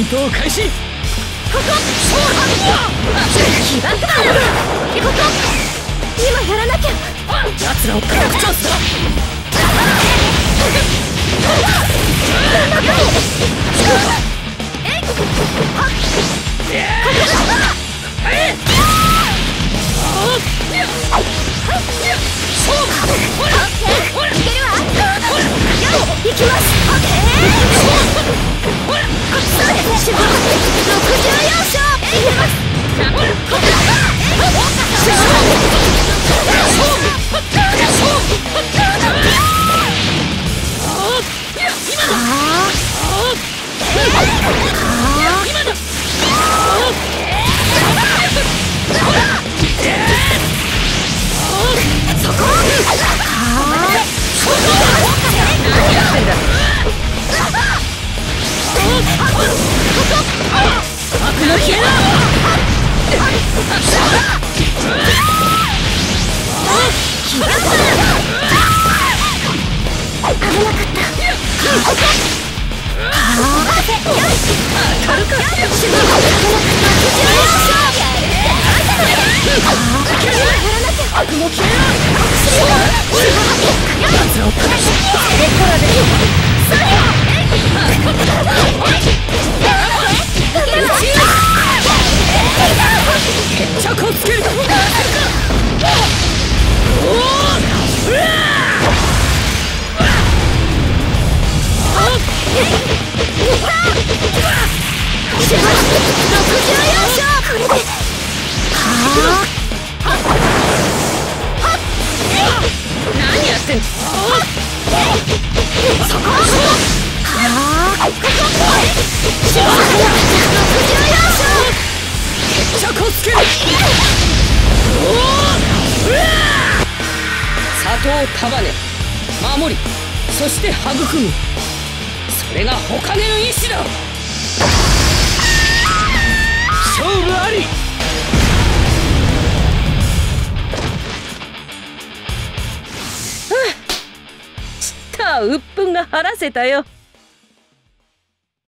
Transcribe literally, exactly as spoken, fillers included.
闘開始。ここそうだ。 起爆弾。ここ今やらなきゃ。 奴らを砕くチャンスだ。 行きます。ろくじゅうよん勝。いけます。 束ね守り、そして育む、それが火影の意志だ。勝負あり。ちった鬱憤が晴らせたよ。